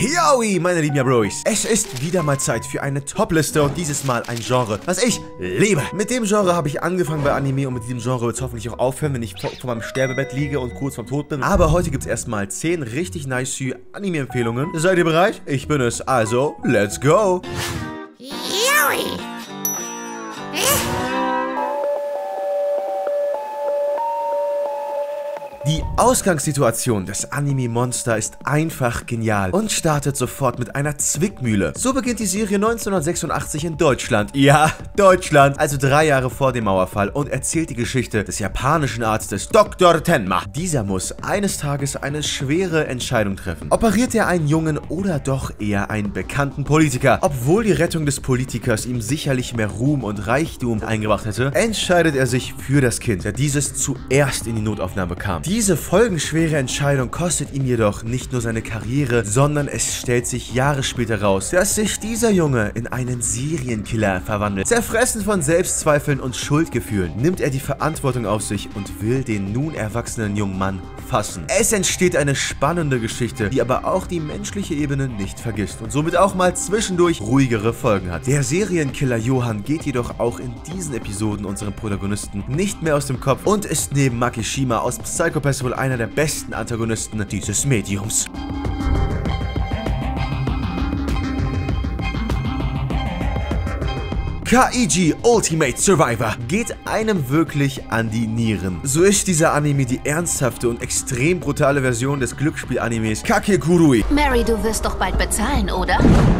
Yowie, meine lieben Jabrois. Es ist wieder mal Zeit für eine Top-Liste und dieses Mal ein Genre, was ich liebe. Mit dem Genre habe ich angefangen bei Anime und mit diesem Genre wird es hoffentlich auch aufhören, wenn ich vor meinem Sterbebett liege und kurz vorm Tod bin. Aber heute gibt es erstmal 10 richtig nice Anime-Empfehlungen. Seid ihr bereit? Ich bin es, also let's go! Yowie! Die Ausgangssituation des Anime-Monster ist einfach genial und startet sofort mit einer Zwickmühle. So beginnt die Serie 1986 in Deutschland. Ja, Deutschland, also 3 Jahre vor dem Mauerfall und erzählt die Geschichte des japanischen Arztes Dr. Tenma. Dieser muss eines Tages eine schwere Entscheidung treffen. Operiert er einen Jungen oder doch eher einen bekannten Politiker? Obwohl die Rettung des Politikers ihm sicherlich mehr Ruhm und Reichtum eingebracht hätte, entscheidet er sich für das Kind, der dieses zuerst in die Notaufnahme kam. Diese folgenschwere Entscheidung kostet ihm jedoch nicht nur seine Karriere, sondern es stellt sich Jahre später raus, dass sich dieser Junge in einen Serienkiller verwandelt. Zerfressen von Selbstzweifeln und Schuldgefühlen nimmt er die Verantwortung auf sich und will den nun erwachsenen jungen Mann fassen. Es entsteht eine spannende Geschichte, die aber auch die menschliche Ebene nicht vergisst und somit auch mal zwischendurch ruhigere Folgen hat. Der Serienkiller Johann geht jedoch auch in diesen Episoden unserem Protagonisten nicht mehr aus dem Kopf und ist neben Makishima aus Psycho Pass wohl einer der besten Antagonisten dieses Mediums. KIG Ultimate Survivor geht einem wirklich an die Nieren. So ist dieser Anime die ernsthafte und extrem brutale Version des Glücksspiel-Animes Kakegurui. Mary, du wirst doch bald bezahlen, oder?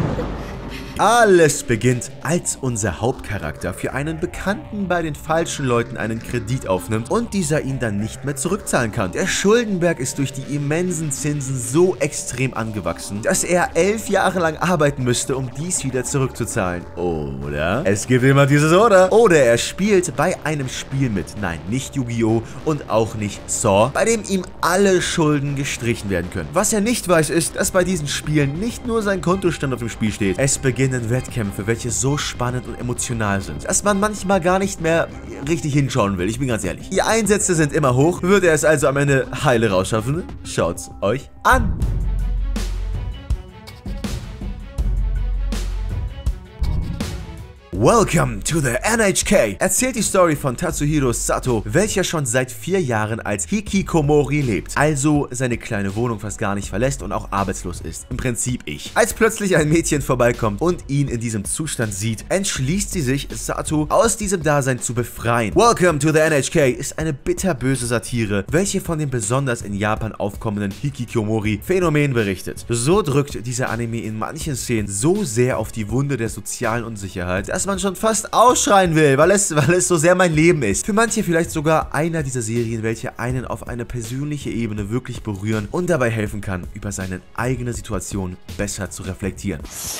Alles beginnt, als unser Hauptcharakter für einen Bekannten bei den falschen Leuten einen Kredit aufnimmt und dieser ihn dann nicht mehr zurückzahlen kann. Der Schuldenberg ist durch die immensen Zinsen so extrem angewachsen, dass er 11 Jahre lang arbeiten müsste, um dies wieder zurückzuzahlen. Oder? Es gibt immer dieses Oder. Oder er spielt bei einem Spiel mit. Nein, nicht Yu-Gi-Oh! Und auch nicht Saw, bei dem ihm alle Schulden gestrichen werden können. Was er nicht weiß, ist, dass bei diesen Spielen nicht nur sein Kontostand auf dem Spiel steht. Es beginnen Wettkämpfe, welche so spannend und emotional sind, dass man manchmal gar nicht mehr richtig hinschauen will. Ich bin ganz ehrlich. Die Einsätze sind immer hoch. Wird er es also am Ende heile rausschaffen? Schaut's euch an! Welcome to the NHK erzählt die Story von Tatsuhiro Sato, welcher schon seit 4 Jahren als Hikikomori lebt, also seine kleine Wohnung fast gar nicht verlässt und auch arbeitslos ist. Im Prinzip ich. Als plötzlich ein Mädchen vorbeikommt und ihn in diesem Zustand sieht, entschließt sie sich, Sato aus diesem Dasein zu befreien. Welcome to the NHK ist eine bitterböse Satire, welche von dem besonders in Japan aufkommenden Hikikomori-Phänomen berichtet. So drückt dieser Anime in manchen Szenen so sehr auf die Wunde der sozialen Unsicherheit, dass man schon fast ausschreien will, weil es so sehr mein Leben ist. Für manche vielleicht sogar einer dieser Serien, welche einen auf eine persönliche Ebene wirklich berühren und dabei helfen kann, über seine eigene Situation besser zu reflektieren.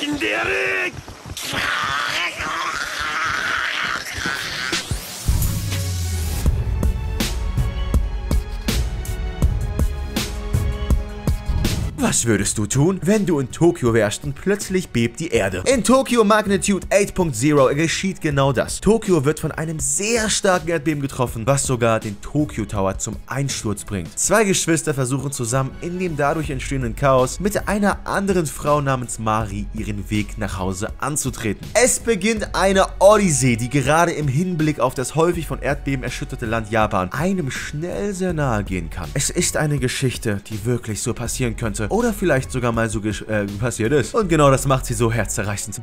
Was würdest du tun, wenn du in Tokio wärst und plötzlich bebt die Erde? In Tokio Magnitude 8.0 geschieht genau das. Tokio wird von einem sehr starken Erdbeben getroffen, was sogar den Tokyo Tower zum Einsturz bringt. 2 Geschwister versuchen zusammen in dem dadurch entstehenden Chaos mit einer anderen Frau namens Mari ihren Weg nach Hause anzutreten. Es beginnt eine Odyssee, die gerade im Hinblick auf das häufig von Erdbeben erschütterte Land Japan einem schnell sehr nahe gehen kann. Es ist eine Geschichte, die wirklich so passieren könnte. Oder vielleicht sogar mal so passiert ist. Und genau das macht sie so herzzerreißend.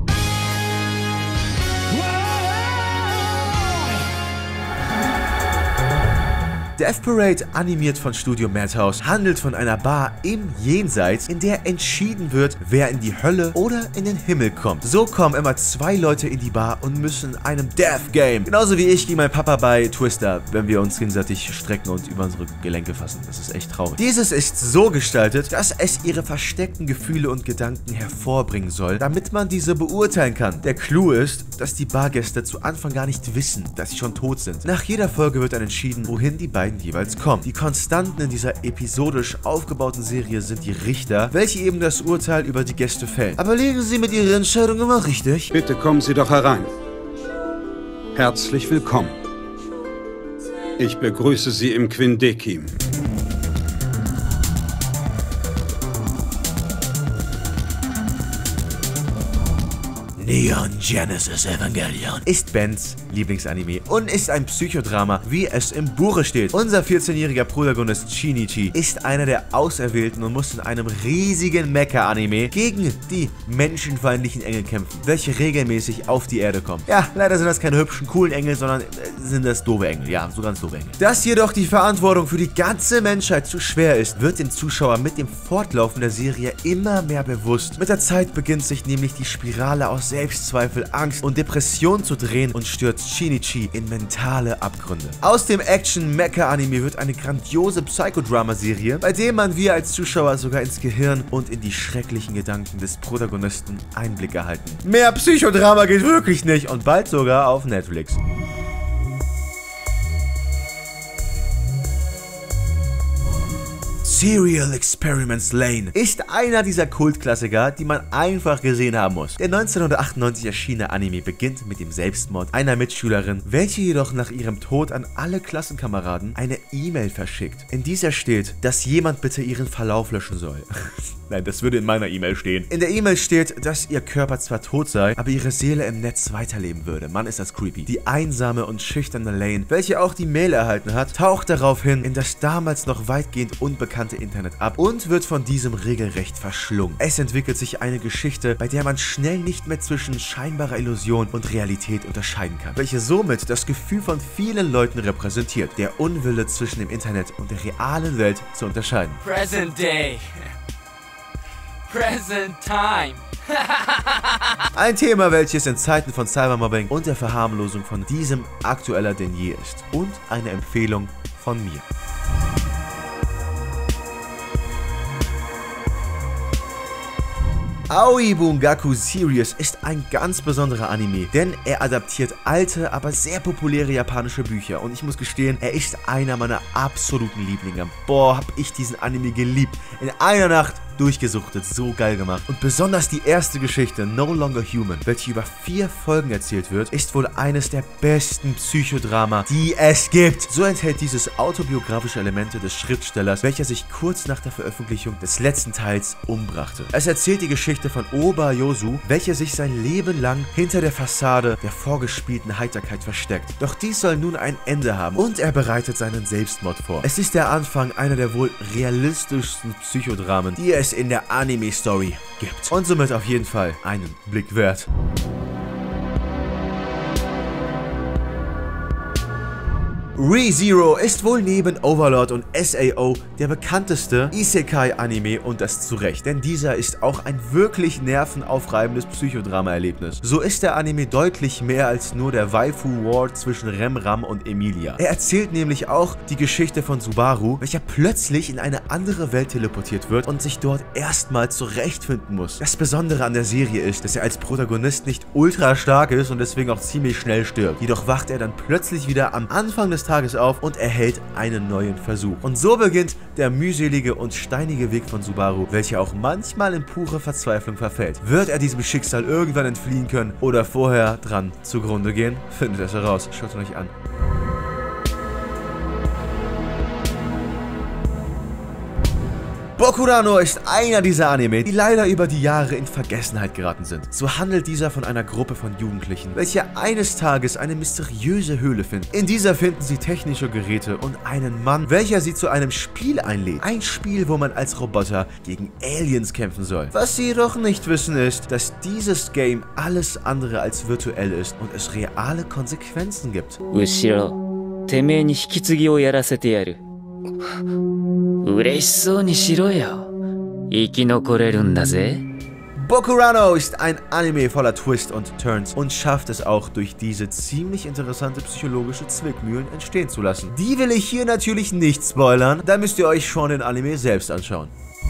Death Parade, animiert von Studio Madhouse, handelt von einer Bar im Jenseits, in der entschieden wird, wer in die Hölle oder in den Himmel kommt. So kommen immer 2 Leute in die Bar und müssen einem Death Game. Genauso wie ich gegen meinen Papa bei Twister, wenn wir uns gegenseitig strecken und über unsere Gelenke fassen. Das ist echt traurig. Dieses ist so gestaltet, dass es ihre versteckten Gefühle und Gedanken hervorbringen soll, damit man diese beurteilen kann. Der Clou ist, dass die Bargäste zu Anfang gar nicht wissen, dass sie schon tot sind. Nach jeder Folge wird dann entschieden, wohin die beiden jeweils kommen. Die Konstanten in dieser episodisch aufgebauten Serie sind die Richter, welche eben das Urteil über die Gäste fällen. Aber liegen sie mit ihrer Entscheidung immer richtig? Bitte kommen Sie doch herein. Herzlich willkommen. Ich begrüße Sie im Quindekim. Neon Genesis Evangelion ist Bens Lieblingsanime und ist ein Psychodrama, wie es im Buche steht. Unser 14-jähriger Protagonist Shinichi ist einer der Auserwählten und muss in einem riesigen Mecha-Anime gegen die menschenfeindlichen Engel kämpfen, welche regelmäßig auf die Erde kommen. Ja, leider sind das keine hübschen, coolen Engel, sondern sind das doofe Engel. Ja, so ganz doofe Engel. Dass jedoch die Verantwortung für die ganze Menschheit zu schwer ist, wird dem Zuschauer mit dem Fortlaufen der Serie immer mehr bewusst. Mit der Zeit beginnt sich nämlich die Spirale aus Selbstzweifel, Angst und Depression zu drehen und stürzt Shinichi in mentale Abgründe. Aus dem Action-Mecha-Anime wird eine grandiose Psychodrama-Serie, bei dem man wir als Zuschauer sogar ins Gehirn und in die schrecklichen Gedanken des Protagonisten Einblick erhalten. Mehr Psychodrama geht wirklich nicht und bald sogar auf Netflix. Serial Experiments Lain ist einer dieser Kultklassiker, die man einfach gesehen haben muss. Der 1998 erschienene Anime beginnt mit dem Selbstmord einer Mitschülerin, welche jedoch nach ihrem Tod an alle Klassenkameraden eine E-Mail verschickt. In dieser steht, dass jemand bitte ihren Verlauf löschen soll. Nein, das würde in meiner E-Mail stehen. In der E-Mail steht, dass ihr Körper zwar tot sei, aber ihre Seele im Netz weiterleben würde. Mann, ist das creepy. Die einsame und schüchterne Lane, welche auch die Mail erhalten hat, taucht daraufhin in das damals noch weitgehend unbekannte Internet ab und wird von diesem regelrecht verschlungen. Es entwickelt sich eine Geschichte, bei der man schnell nicht mehr zwischen scheinbarer Illusion und Realität unterscheiden kann, welche somit das Gefühl von vielen Leuten repräsentiert, der Unwille zwischen dem Internet und der realen Welt zu unterscheiden. Present Day. Present Time. Ein Thema, welches in Zeiten von Cybermobbing und der Verharmlosung von diesem aktueller denn je ist. Und eine Empfehlung von mir. Aoi Bungaku Series ist ein ganz besonderer Anime, denn er adaptiert alte, aber sehr populäre japanische Bücher und ich muss gestehen, er ist einer meiner absoluten Lieblinge. Boah, hab ich diesen Anime geliebt. In einer Nacht durchgesuchtet, so geil gemacht. Und besonders die erste Geschichte, No Longer Human, welche über 4 Folgen erzählt wird, ist wohl eines der besten Psychodrama, die es gibt. So enthält dieses autobiografische Elemente des Schriftstellers, welcher sich kurz nach der Veröffentlichung des letzten Teils umbrachte. Es erzählt die Geschichte von Oba Yosu, welcher sich sein Leben lang hinter der Fassade der vorgespielten Heiterkeit versteckt. Doch dies soll nun ein Ende haben und er bereitet seinen Selbstmord vor. Es ist der Anfang einer der wohl realistischsten Psychodramen, die es in der Anime-Story gibt. Und somit auf jeden Fall einen Blick wert. Re:Zero ist wohl neben Overlord und SAO der bekannteste Isekai-Anime und das zu Recht, denn dieser ist auch ein wirklich nervenaufreibendes Psychodrama-Erlebnis. So ist der Anime deutlich mehr als nur der Waifu-War zwischen Remram und Emilia. Er erzählt nämlich auch die Geschichte von Subaru, welcher plötzlich in eine andere Welt teleportiert wird und sich dort erstmal zurechtfinden muss. Das Besondere an der Serie ist, dass er als Protagonist nicht ultra stark ist und deswegen auch ziemlich schnell stirbt. Jedoch wacht er dann plötzlich wieder am Anfang des Tages auf und erhält einen neuen Versuch. Und so beginnt der mühselige und steinige Weg von Subaru, welcher auch manchmal in pure Verzweiflung verfällt. Wird er diesem Schicksal irgendwann entfliehen können oder vorher dran zugrunde gehen? Findet es heraus. Schaut es euch an. Bokurano ist einer dieser Anime, die leider über die Jahre in Vergessenheit geraten sind. So handelt dieser von einer Gruppe von Jugendlichen, welche eines Tages eine mysteriöse Höhle finden. In dieser finden sie technische Geräte und einen Mann, welcher sie zu einem Spiel einlädt. Ein Spiel, wo man als Roboter gegen Aliens kämpfen soll. Was sie jedoch nicht wissen ist, dass dieses Game alles andere als virtuell ist und es reale Konsequenzen gibt. Ushiro, てめえに引き継ぎをやらせてやる。嬉しそうにしろよ。生き残れるんだぜ。 Bokurano ist ein Anime voller Twists und Turns und schafft es auch durch diese ziemlich interessante psychologische Zwickmühlen entstehen zu lassen. Die will ich hier natürlich nicht spoilern, da müsst ihr euch schon den Anime selbst anschauen.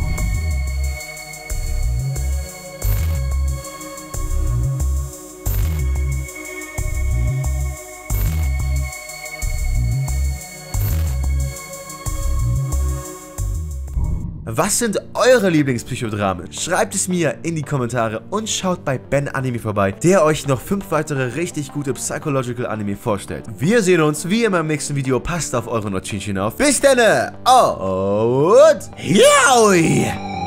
Was sind eure Lieblingspsychodramen? Schreibt es mir in die Kommentare und schaut bei Ben Anime vorbei, der euch noch 5 weitere richtig gute Psychological Anime vorstellt. Wir sehen uns wie immer im nächsten Video. Passt auf eure Nochinchen auf. Bis dann! Und Yaoi!